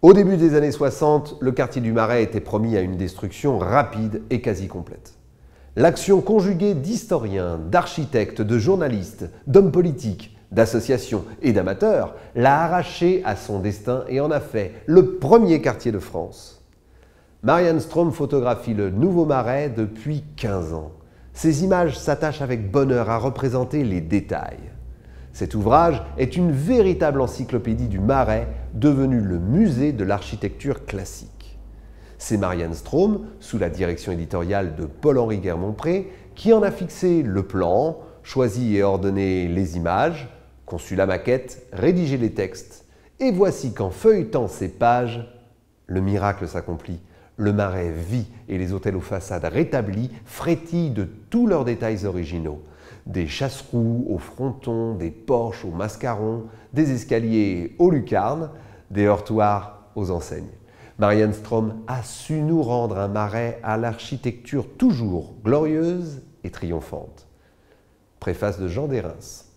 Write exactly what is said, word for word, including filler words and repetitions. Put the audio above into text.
Au début des années soixante, le quartier du Marais était promis à une destruction rapide et quasi complète. L'action conjuguée d'historiens, d'architectes, de journalistes, d'hommes politiques, d'associations et d'amateurs l'a arraché à son destin et en a fait le premier quartier de France. Marianne Strome photographie le Nouveau Marais depuis quinze ans. Ses images s'attachent avec bonheur à représenter les détails. Cet ouvrage est une véritable encyclopédie du Marais, devenu le musée de l'architecture classique. C'est Marianne Strome, sous la direction éditoriale de Paul-Henri Guermont-Pré, qui en a fixé le plan, choisi et ordonné les images, conçu la maquette, rédigé les textes. Et voici qu'en feuilletant ces pages, le miracle s'accomplit. Le Marais vit et les hôtels aux façades rétablies frétillent de tous leurs détails originaux. Des chasse-roues aux frontons, des porches aux mascarons, des escaliers aux lucarnes, des heurtoirs aux enseignes. Marianne Strome a su nous rendre un Marais à l'architecture toujours glorieuse et triomphante. Préface de Jean Dérens.